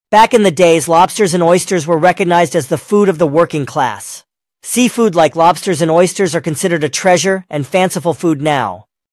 Back in the days, lobsters and oysters were recognized as the food of the working class. Seafood like lobsters and oysters are considered a treasure and fanciful food now.